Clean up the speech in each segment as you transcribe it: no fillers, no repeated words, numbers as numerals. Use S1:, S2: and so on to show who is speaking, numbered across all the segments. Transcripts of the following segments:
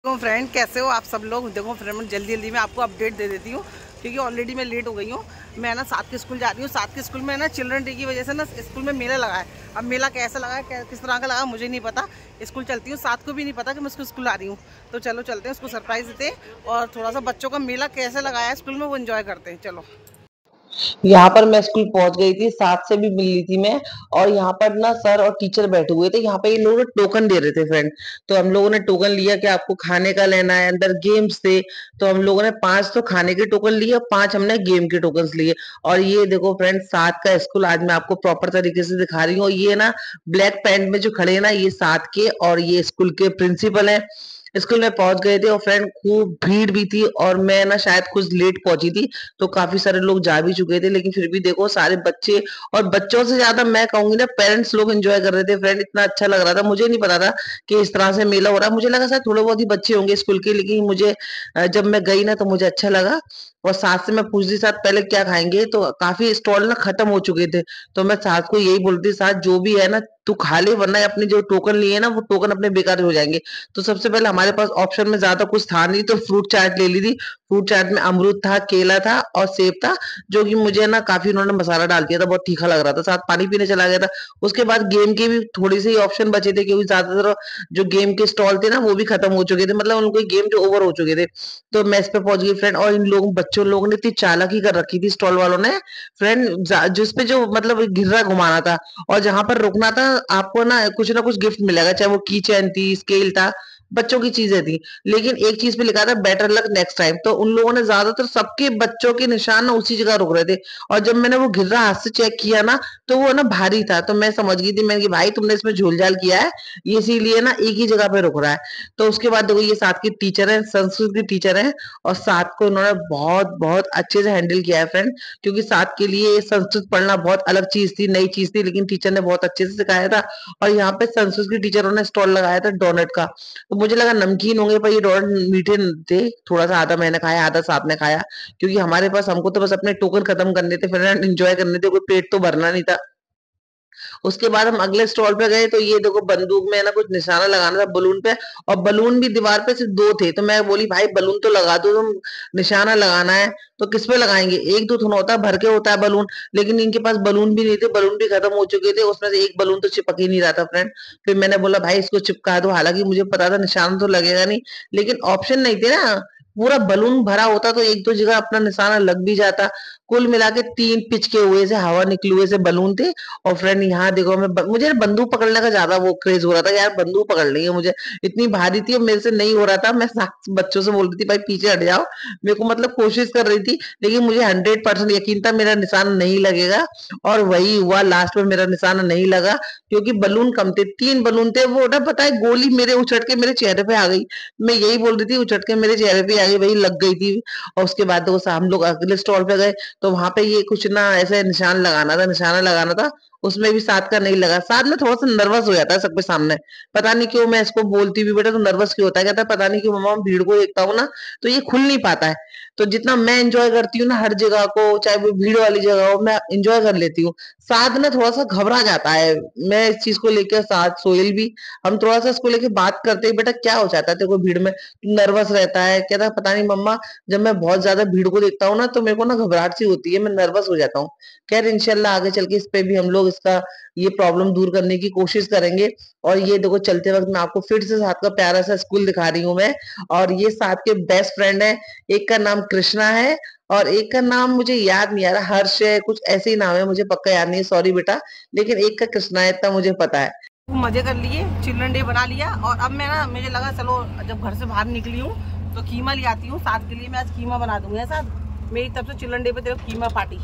S1: तो फ्रेंड कैसे हो आप सब लोग। देखो फ्रेंड जल्दी जल्दी मैं आपको अपडेट दे देती हूँ क्योंकि ऑलरेडी मैं लेट हो गई हूँ। मैं ना सात के स्कूल जा रही हूँ। सात के स्कूल में ना चिल्ड्रन डे की वजह से ना स्कूल में मेला लगा है। अब मेला कैसा लगा है किस तरह का लगा मुझे नहीं पता। स्कूल चलती हूँ, सात को भी नहीं पता कि मैं उसको स्कूल आ रही हूँ। तो चलो चलते हैं, उसको सरप्राइज देते हैं और थोड़ा सा बच्चों का मेला कैसे लगाया है स्कूल में वो इन्जॉय करते हैं। चलो
S2: यहाँ पर मैं स्कूल पहुंच गई थी, साथ से भी मिल ली थी मैं। और यहाँ पर ना सर और टीचर बैठे हुए थे। यहाँ पे ये लोग टोकन दे रहे थे फ्रेंड। तो हम लोगों ने टोकन लिया कि आपको खाने का लेना है, अंदर गेम्स थे। तो हम लोगों ने 5 तो खाने के टोकन लिए और 5 हमने गेम के टोकन लिए। और ये देखो फ्रेंड, 7 का स्कूल आज मैं आपको प्रॉपर तरीके से दिखा रही हूँ। ये ना ब्लैक पैंट में जो खड़े हैं ना, ये 7 के और ये स्कूल के प्रिंसिपल है। स्कूल में पहुंच गए थे और फ्रेंड खूब भीड़ भी थी और मैं ना शायद कुछ लेट पहुंची थी। तो काफी सारे लोग जा भी चुके थे, लेकिन फिर भी देखो सारे बच्चे और बच्चों से ज्यादा मैं कहूंगी ना पेरेंट्स लोग एंजॉय कर रहे थे फ्रेंड। इतना अच्छा लग रहा था, मुझे नहीं पता था कि इस तरह से मेला हो रहा है। मुझे लगा शायद थोड़े बहुत ही बच्चे होंगे स्कूल के, लेकिन मुझे जब मैं गई ना तो मुझे अच्छा लगा। और साथ से मैं पूछती साथ पहले क्या खाएंगे, तो काफी स्टॉल ना खत्म हो चुके थे। तो मैं साथ को यही बोलती, साथ जो भी है ना तू खा ले, वरना अपने जो टोकन लिए ना वो टोकन अपने बेकार हो जाएंगे। तो सबसे पहले हमारे पास ऑप्शन में ज्यादा कुछ था नहीं, तो फ्रूट चाट ले ली थी। फ्रूट चाट में अमरूद था, केला था और सेब था, जो कि मुझे ना काफी उन्होंने मसाला डाल दिया था, बहुत तीखा लग रहा था। साथ पानी पीने चला गया था। उसके बाद गेम के भी थोड़ी सी ऑप्शन बचे थे, क्योंकि ज्यादातर जो गेम के स्टॉल थे ना वो भी खत्म हो चुके थे, मतलब उनको गेम जो ओवर हो चुके थे। तो मैं इस पे पहुंच गई फ्रेंड। और इन लोगों बच्चों लोगों ने इतनी चालाकी कर रखी थी स्टॉल वालों ने फ्रेंड, जिसपे जो मतलब घिर्रा घुमाना था और जहां पर रुकना था आपको ना कुछ गिफ्ट मिलेगा, चाहे वो की चैन थी, स्केल था, बच्चों की चीजें थी। लेकिन एक चीज पे लिखा था बेटर लक नेक्स्ट टाइम। तो उन लोगों ने ज्यादातर सबके बच्चों के निशान ना उसी जगह रुक रहे थे। और जब मैंने वो घिर्रा हाथ से चेक किया ना, तो वो ना भारी था। तो मैं समझ गई थी, मैंने कि भाई तुमने इसमें झोल झाल किया है, ये इसीलिए ना एक ही जगह पे रुक रहा है। तो उसके बाद देखो ये साथ की टीचर है, संस्कृत की टीचर है। और साथ को उन्होंने बहुत बहुत अच्छे से हैंडल किया है फ्रेंड, क्योंकि साथ के लिए संस्कृत पढ़ना बहुत अलग चीज थी, नई चीज थी, लेकिन टीचर ने बहुत अच्छे से सिखाया था। और यहाँ पे संस्कृत की टीचरों ने स्टॉल लगाया था डोनट का। तो मुझे लगा नमकीन होंगे, पर ये डोनट मीठे थे। थोड़ा सा आधा मैंने खाया, आधा साथ ने खाया, क्योंकि हमारे पास हमको तो बस अपने टोकन खत्म करने थे, फिर एंजॉय करने थे, कोई पेट तो भरना नहीं था। उसके बाद हम अगले स्टॉल पे गए, तो ये देखो बंदूक में ना कुछ निशाना लगाना था बलून पे। और बलून भी दीवार पे सिर्फ 2 थे। तो मैं बोली भाई बलून तो लगा दो तुम, निशाना लगाना है तो किस पे लगाएंगे, एक दो थोड़ा होता है, भर के होता है बलून। लेकिन इनके पास बलून भी नहीं थे, बलून भी खत्म हो चुके थे, उसमें से एक बलून तो चिपक ही नहीं रहा था फ्रेंड। फिर मैंने बोला भाई इसको चिपका दो, हालांकि मुझे पता था निशाना तो लगेगा नहीं, लेकिन ऑप्शन नहीं थे ना। पूरा बलून भरा होता तो एक दो जगह अपना निशाना लग भी जाता। कुल मिला के 3 पिचके हुए से, हवा निकले हुए से बलून थे। और फ्रेंड यहाँ देखो मुझे बंदूक पकड़ने का ज्यादा वो क्रेज हो रहा था, यार बंदूक पकड़ लेंगे मुझे। इतनी भारी थी और मेरे से नहीं हो रहा था। मैं बच्चों से बोल रही थी भाई पीछे हट जाओ, मेरे को मतलब कोशिश कर रही थी, लेकिन मुझे 100% यकीन था मेरा निशान नहीं लगेगा। और वही हुआ, लास्ट में मेरा निशान नहीं लगा, क्योंकि बलून कम थे, 3 बलून थे। वो ना पता है गोली मेरे उछट के मेरे चेहरे पे आ गई। मैं यही बोल रही थी, उछट के मेरे चेहरे पे आ गई, वही लग गई थी। और उसके बाद हम लोग अगले स्टॉल पे गए, तो वहां पे ये कुछ ना ऐसे निशान लगाना था, निशाना लगाना था। उसमें भी साथ का नहीं लगा। साथ में थोड़ा सा नर्वस हो जाता है सबके सामने, पता नहीं क्यों। मैं इसको बोलती भी बेटा तो नर्वस क्यों होता है, कहता है पता नहीं क्यों मम्मा, भीड़ को देखता हूँ ना तो ये खुल नहीं पाता है। तो जितना मैं एंजॉय करती हूँ ना हर जगह को, चाहे वो भीड़ वाली जगह हो, मैं एंजॉय कर लेती हूँ। साथ ना थोड़ा सा घबरा जाता है। मैं इस चीज को लेकर, साथ सोहेल भी, हम थोड़ा सा इसको लेके बात करते हैं, बेटा क्या हो जाता है तेरे को भीड़ में, नर्वस रहता है। कहता है पता नहीं मम्मा, जब मैं बहुत ज्यादा भीड़ को देखता हूँ ना तो मेरे को ना घबराहट सी होती है, मैं नर्वस हो जाता हूँ। खैर इंशाल्लाह आगे चल के इस पे भी हम लोग इसका ये प्रॉब्लम दूर करने की कोशिश करेंगे। और ये देखो चलते वक्त मैं आपको फिर से साथ का प्यारा सा स्कूल दिखा रही हूँ मैं। और ये साथ के बेस्ट फ्रेंड है। एक का नाम कृष्णा है और एक का नाम मुझे याद नहीं आ रहा, हर्ष है, कुछ ऐसे ही नाम है, मुझे पक्का याद नहीं है, सॉरी बेटा। लेकिन एक का कृष्णा है, इतना मुझे पता है।
S1: मजे कर लिए, चिल्ड्रन डे बना लिया और अब मैं ना मुझे लगा चलो जब घर से बाहर निकली हूँ तो कीमा ले आती हूँ साथ के लिए। मैं आज कीमा बना दूंगी साथ, मेरी तरफ से चिल्ड्रन डे पे तेरे कीमा पार्टी।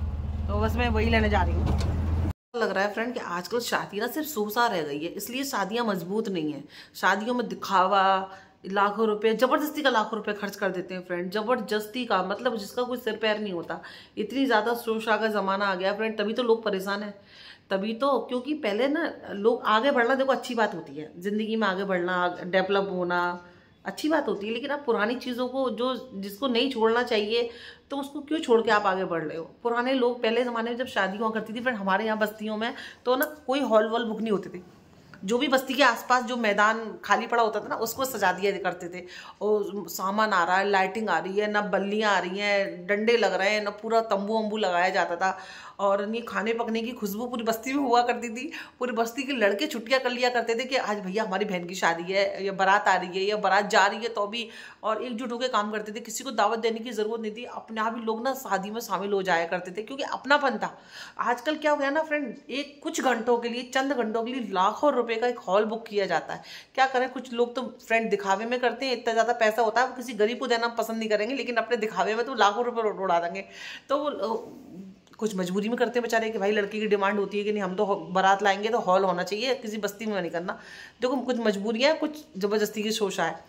S1: तो बस मैं वही लेने जा रही हूँ। लग रहा है फ्रेंड कि आजकल शादी ना सिर्फ सोसा रह गई है, इसलिए शादियां मजबूत नहीं है। शादियों में दिखावा, लाखों रुपए, जबरदस्ती का लाखों रुपए खर्च कर देते हैं फ्रेंड, जबरदस्ती का, मतलब जिसका कोई सिर पैर नहीं होता। इतनी ज्यादा शोशा का जमाना आ गया फ्रेंड, तभी तो लोग परेशान है। तभी तो, क्योंकि पहले ना लोग आगे बढ़ना, देखो अच्छी बात होती है जिंदगी में, आगे बढ़ना, डेवलप होना अच्छी बात होती है, लेकिन आप पुरानी चीज़ों को, जो जिसको नहीं छोड़ना चाहिए, तो उसको क्यों छोड़ के आप आगे बढ़ रहे हो। पुराने लोग पहले ज़माने में जब शादी हुआ करती थी, फिर हमारे यहाँ बस्तियों में तो ना कोई हॉल वॉल बुक नहीं होती थी। जो भी बस्ती के आसपास जो मैदान खाली पड़ा होता था ना, उसको सजा दिया करते थे। और सामान आ रहा है, लाइटिंग आ रही है, ना बल्लियाँ आ रही हैं, डंडे लग रहे हैं, ना पूरा तंबू वंबू लगाया जाता था। और नहीं, खाने पकने की खुशबू पूरी बस्ती में हुआ करती थी। पूरी बस्ती के लड़के छुट्टियां कर लिया करते थे कि आज भैया हमारी बहन की शादी है, या बारात आ रही है, या बारात जा रही है, तो भी और एकजुट होकर काम करते थे। किसी को दावत देने की जरूरत नहीं थी, अपने आप ही लोग ना शादी में शामिल हो जाया करते थे, क्योंकि अपनापन था। आजकल क्या हो गया ना फ्रेंड, एक कुछ घंटों के लिए, चंद घंटों के लिए लाखों रुपए का एक हॉल बुक किया जाता है। क्या करें, कुछ लोग तो फ्रेंड दिखावे में करते हैं, इतना ज़्यादा पैसा होता है, वो किसी गरीब को देना पसंद नहीं करेंगे, लेकिन अपने दिखावे में तो लाखों रुपए उड़ा देंगे। तो कुछ मजबूरी में करते हैं बेचारे कि भाई लड़की की डिमांड होती है कि नहीं, हम तो बारात लाएंगे तो हॉल होना चाहिए, किसी बस्ती में नहीं करना। देखो, कुछ मजबूरियाँ, कुछ ज़बरदस्ती की शोशा है।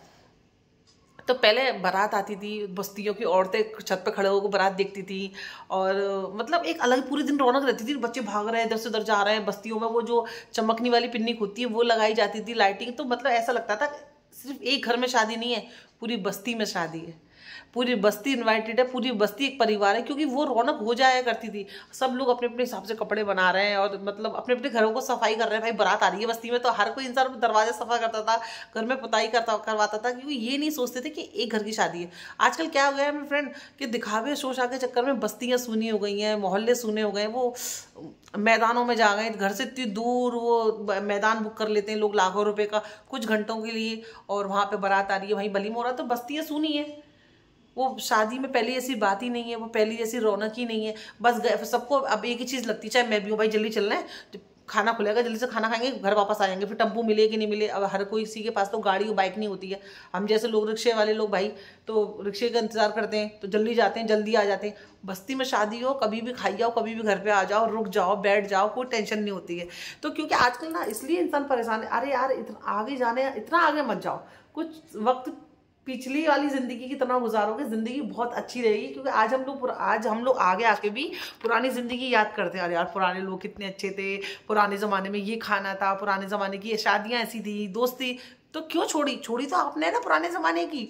S1: तो पहले बारात आती थी, बस्तियों की औरतें छत पे खड़े होकर बारात देखती थी, और मतलब एक अलग पूरे दिन रौनक रहती थी। बच्चे भाग रहे हैं, इधर से उधर जा रहे हैं, बस्तियों में वो जो चमकने वाली पिन्निक होती है वो लगाई जाती थी, लाइटिंग। तो मतलब ऐसा लगता था सिर्फ एक घर में शादी नहीं है, पूरी बस्ती में शादी है, पूरी बस्ती इनवाइटेड है, पूरी बस्ती एक परिवार है। क्योंकि वो रौनक हो जाया करती थी, सब लोग अपने अपने हिसाब से कपड़े बना रहे हैं, और मतलब अपने अपने घरों को सफाई कर रहे हैं। भाई बारात आ रही है बस्ती में, तो हर कोई इंसान दरवाजे सफा करता था, घर में पुताई करवाता था, क्योंकि ये नहीं सोचते थे कि एक घर की शादी है। आजकल क्या हो गया है मेरे फ्रेंड, कि दिखावे शोशा के चक्कर में बस्तियाँ सूनी हो गई हैं, मोहल्ले सूने हो गए हैं, वो मैदानों में जा गए, घर से इतनी दूर वो मैदान बुक कर लेते हैं लोग लाखों रुपए का कुछ घंटों के लिए, और वहाँ पे बारात आ रही है, वहीं बली मोहरा, तो बस्तियाँ सूनी है। वो शादी में पहले ऐसी बात ही नहीं है, वो पहली जैसी रौनक ही नहीं है। बस सबको अब एक ही चीज़ लगती है, चाहे मैं भी हूँ, भाई जल्दी चलना है, जब खाना खुलेगा जल्दी से खाना खाएंगे, घर वापस आ जाएंगे। फिर टेम्पू मिले कि नहीं मिले, अब हर कोई किसी के पास तो गाड़ी और बाइक नहीं होती है। हम जैसे लोग, रिक्शे वाले लोग भाई, तो रिक्शे का इंतजार करते हैं, तो जल्दी जाते हैं, जल्दी आ जाते हैं। बस्ती में शादी हो, कभी भी खाई जाओ, कभी भी घर पे आ जाओ, रुक जाओ, बैठ जाओ, कोई टेंशन नहीं होती है। तो क्योंकि आजकल ना इसलिए इंसान परेशान है, अरे यार इतना आगे जाने, इतना आगे मत जाओ, कुछ वक्त पिछली वाली जिंदगी की तरह गुजारोगे, जिंदगी बहुत अच्छी रहेगी। क्योंकि आज हम लोग आगे आके भी पुरानी जिंदगी याद करते हैं, अरे यार पुराने लोग कितने अच्छे थे, पुराने जमाने में ये खाना था, पुराने जमाने की ये शादियां ऐसी थी, दोस्ती। तो क्यों छोड़ी तो आपने ना पुराने जमाने की।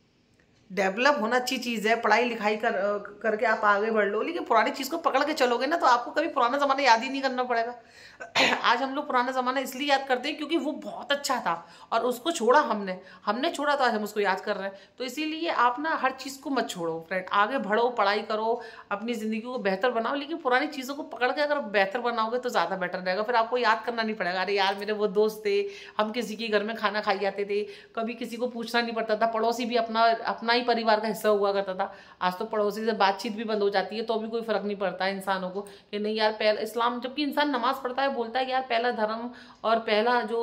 S1: डेवलप होना अच्छी चीज़ है, पढ़ाई लिखाई करके आप आगे बढ़ लो, लेकिन पुरानी चीज़ को पकड़ के चलोगे ना, तो आपको कभी पुराना ज़माना याद ही नहीं करना पड़ेगा। आज हम लोग पुराना ज़माना इसलिए याद करते हैं क्योंकि वो बहुत अच्छा था, और उसको छोड़ा हमने छोड़ा, तो आज हम उसको याद कर रहे हैं। तो इसीलिए आप ना हर चीज़ को मत छोड़ो फ्रेंड, आगे बढ़ो, पढ़ाई करो, अपनी ज़िंदगी को बेहतर बनाओ, लेकिन पुरानी चीज़ों को पकड़ के अगर बेहतर बनाओगे तो ज़्यादा बेटर रहेगा। फिर आपको याद करना नहीं पड़ेगा, अरे यार मेरे वो दोस्त थे, हम किसी के घर में खाना खाई जाते थे, कभी किसी को पूछना नहीं पड़ता था, पड़ोसी भी अपना ही परिवार का हिस्सा हुआ करता था। आज तो पड़ोसी से बातचीत भी बंद हो जाती है, तो भी कोई फर्क नहीं पड़ता है इंसानों को कि नहीं यार, पहला इस्लाम, जबकि इंसान नमाज पढ़ता है, बोलता है कि यार पहला धर्म और पहला जो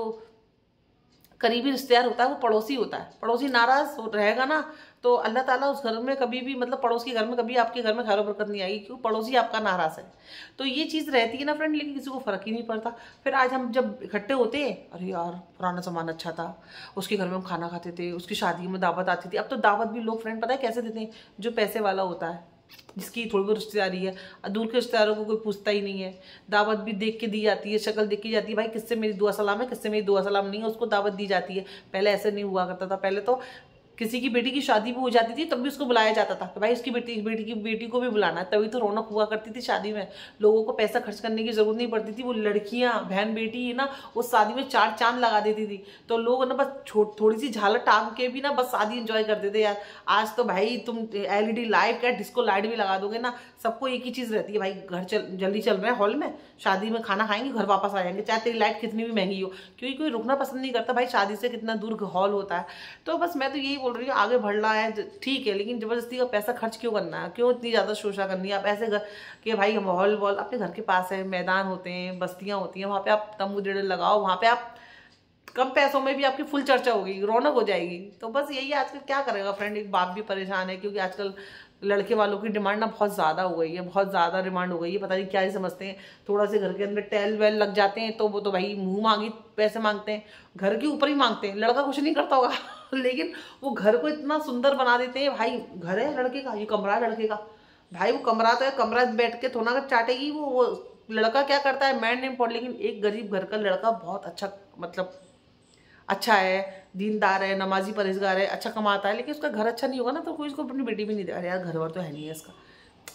S1: करीबी रिश्तेदार होता है वो पड़ोसी होता है। पड़ोसी नाराज रहेगा ना, तो अल्लाह ताला उस घर में कभी भी, मतलब पड़ोस के घर में कभी आपके घर में खैर बरकत नहीं आएगी, क्योंकि पड़ोसी आपका नाराज है। तो ये चीज़ रहती है ना फ्रेंड, लेकिन किसी को फर्क ही नहीं पड़ता। फिर आज हम जब इकट्ठे होते हैं, अरे यार पुराना ज़माना अच्छा था, उसके घर में हम खाना खाते थे, उसकी शादी में दावत आती थी। अब तो दावत भी लोग फ्रेंड पता है कैसे देते हैं, जो पैसे वाला होता है, जिसकी थोड़ी बहुत रिश्तेदारी है, दूर के रिश्तेदारों को कोई पूछता ही नहीं है। दावत भी देख के दी जाती है, शक्ल देख के जाती है, भाई किससे मेरी दुआ सलाम है, किससे मेरी दुआ सलाम नहीं है, उसको दावत दी जाती है। पहले ऐसे नहीं हुआ करता था, पहले तो किसी की बेटी की शादी भी हो जाती थी तब भी उसको बुलाया जाता था कि भाई उसकी बेटी को भी बुलाना है, तभी तो रौनक हुआ करती थी शादी में। लोगों को पैसा खर्च करने की जरूरत नहीं पड़ती थी, वो लड़कियां बहन बेटी ना वो शादी में 4 चांद लगा देती थी। तो लोग ना बस थोड़ी सी झालर टांग के भी ना बस शादी एंजॉय करते थे। यार आज तो भाई तुम LED लाइट क्या डिस्को लाइट भी लगा दोगे ना, सबको एक ही चीज रहती है, भाई घर जल्दी चल रहे हैं हॉल में, शादी में खाना खाएंगे, घर वापस आ जाएंगे, चाहे तेरी लाइट कितनी भी महंगी हो, क्योंकि कोई रुकना पसंद नहीं करता भाई, शादी से कितना दूर हॉल होता है। तो बस मैं तो यही बोल रही हूँ, आगे बढ़ना है ठीक है, लेकिन जबरदस्ती का पैसा खर्च क्यों करना है, क्यों इतनी ज़्यादा शोशा करनी है। आप ऐसे घर कि भाई हम हॉल वॉल अपने घर के पास है, मैदान होते हैं, बस्तियाँ होती हैं, वहाँ पे आप तंबू डेढ़ लगाओ, वहाँ पे आप कम पैसों में भी आपकी फुल चर्चा होगी, रौनक हो जाएगी। तो बस यही आजकल क्या करेगा फ्रेंड, एक बाप भी परेशान है, क्योंकि आजकल लड़के वालों की डिमांड ना बहुत ज़्यादा हो गई है, बहुत ज़्यादा डिमांड हो गई है, पता नहीं क्या ही समझते हैं। थोड़ा से घर के अंदर टेल वेल लग जाते हैं तो वो तो भाई मुंह मांगी पैसे मांगते हैं, घर के ऊपर ही मांगते हैं। लड़का कुछ नहीं करता होगा लेकिन वो घर को इतना सुंदर बना देते हैं, भाई घर है लड़के का, ये कमरा है लड़के का, भाई वो कमरा तो है, कमरा बैठ के थोड़ा चाटेगी वो लड़का क्या करता है मैन नेम पॉट। लेकिन एक गरीब घर का लड़का बहुत अच्छा, मतलब अच्छा है, दीनदार है, नमाजी परहेजगार है, अच्छा कमाता है, लेकिन उसका घर अच्छा नहीं होगा ना तो कोई उसको अपनी बेटी भी नहीं दे। अरे यार घर वर तो है नहीं है इसका,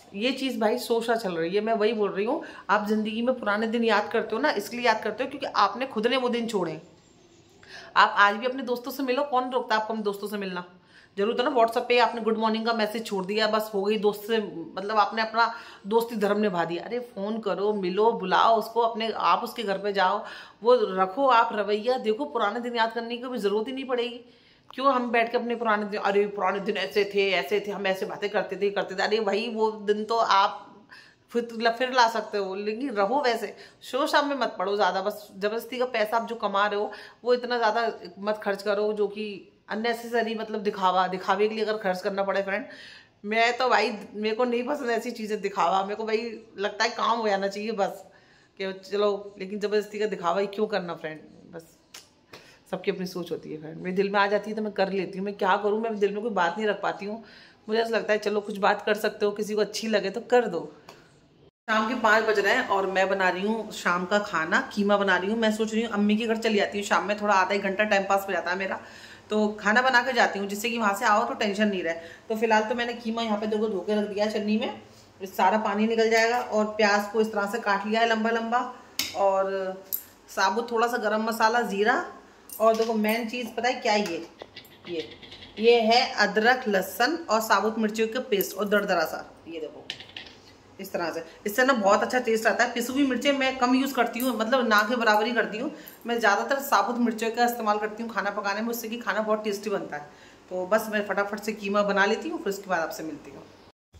S1: ये चीज़ भाई सोचा चल रही है। मैं वही बोल रही हूँ, आप जिंदगी में पुराने दिन याद करते हो ना, इसलिए याद करते हो क्योंकि आपने खुद ने वो दिन छोड़े। आप आज भी अपने दोस्तों से मिलो, कौन रोकता है आपको अपने दोस्तों से मिलना? जरूर था ना व्हाट्सएप पे आपने गुड मॉर्निंग का मैसेज छोड़ दिया, बस हो गई दोस्त से, मतलब आपने अपना दोस्ती धर्म निभा दिया। अरे फोन करो, मिलो, बुलाओ उसको, अपने आप उसके घर पे जाओ, वो रखो आप रवैया। देखो पुराने दिन याद करने की भी जरूरत ही नहीं पड़ेगी। क्यों हम बैठ के अपने पुराने दिन, अरे पुराने दिन ऐसे थे, हम ऐसे बातें करते थे। अरे भाई वो दिन तो आप फिर ला सकते हो, लेकिन रहो वैसे। शोर शाम में मत पड़ो ज़्यादा, बस जबरदस्ती का पैसा आप जो कमा रहे हो वो इतना ज़्यादा मत खर्च करो जो कि अननेसेसरी, मतलब दिखावे के लिए अगर खर्च करना पड़े फ्रेंड। मैं तो भाई, मेरे को नहीं पसंद ऐसी चीज़ें दिखावा। मेरे को भाई लगता है काम हो जाना चाहिए बस, कि चलो, लेकिन ज़बरदस्ती का दिखावा ही क्यों करना फ्रेंड। बस सबकी अपनी सोच होती है फ्रेंड। मेरे दिल में आ जाती है तो मैं कर लेती हूँ। मैं क्या करूँ, मैं दिल में कोई बात नहीं रख पाती हूँ। मुझे ऐसा लगता है चलो कुछ बात कर सकते हो, किसी को अच्छी लगे तो कर दो। शाम के 5 बज रहे हैं और मैं बना रही हूँ शाम का खाना, कीमा बना रही हूँ। मैं सोच रही हूँ अम्मी के घर चली जाती हूँ शाम में, थोड़ा आधा एक घंटा टाइम पास हो जाता है मेरा, तो खाना बना के जाती हूँ जिससे कि वहाँ से आओ तो टेंशन नहीं रहे। तो फिलहाल तो मैंने कीमा यहाँ पे धो के रख दिया है छन्नी में, सारा पानी निकल जाएगा। और प्याज को इस तरह से काट लिया है लंबा लंबा, और साबुत थोड़ा सा गरम मसाला, जीरा, और देखो मेन चीज़ पता है क्या, ये है अदरक, लहसुन और साबुत मिर्चियों का पेस्ट और दरदरा सा। ये देखो इस तरह से, इससे ना बहुत अच्छा टेस्ट आता है। पिसी हुई मिर्चें मैं कम यूज़ करती हूँ, मतलब ना के बराबर ही करती हूँ। मैं ज़्यादातर साबुत मिर्चों का इस्तेमाल करती हूँ खाना पकाने में, उससे कि खाना बहुत टेस्टी बनता है। तो बस मैं फटाफट से कीमा बना लेती हूँ, फिर उसके बाद आपसे मिलती हूँ।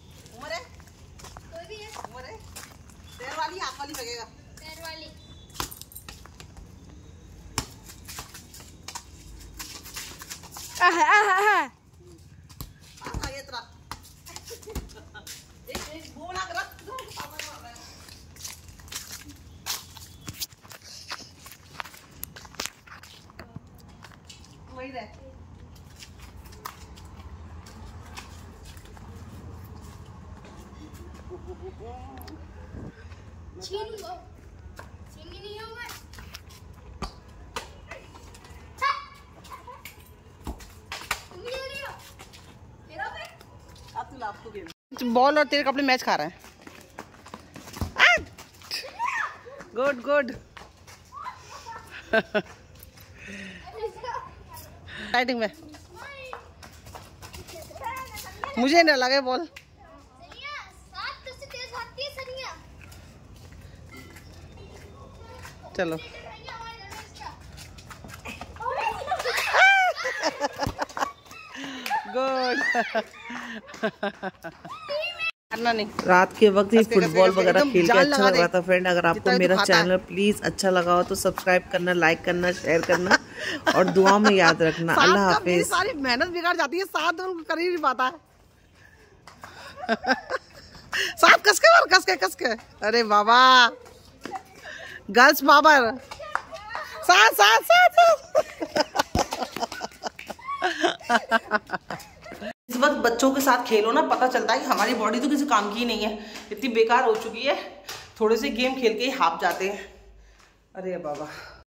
S1: वही रहे। बॉल और तेरे कपड़े मैच खा रहे हैं। Good good. राइटिंग में मुझे नहीं लगे बॉल। चलो गुड। नहीं, रात के वक्त ही फुटबॉल वगैरह खेल के अच्छा लग रहा था फ्रेंड। अगर आपको मेरा चैनल प्लीज अच्छा लगा हो तो सब्सक्राइब करना, लाइक करना, शेयर करना और दुआ में याद रखना। अल्लाह हाफिज। सारी मेहनत बिगाड़ जाती है, साथ कर ही नहीं पाता है। साथ कस के। अरे बाबा, गर्ल्स पावर, साथ। इस वक्त बच्चों के साथ खेलो ना, पता चलता है कि हमारी बॉडी तो किसी काम की ही नहीं है, इतनी बेकार हो चुकी है। थोड़े से गेम खेल के ही हाफ जाते हैं। अरे बाबा।